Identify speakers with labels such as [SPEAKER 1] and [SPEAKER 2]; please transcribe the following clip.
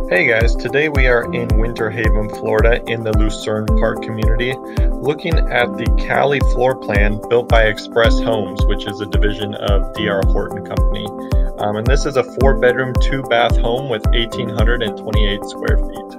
[SPEAKER 1] Hey guys, today we are in Winter Haven, Florida in the Lucerne Park community looking at the Cali floor plan built by Express Homes, which is a division of D.R. Horton Company. And this is a 4-bedroom, 2-bath home with 1,828 square feet.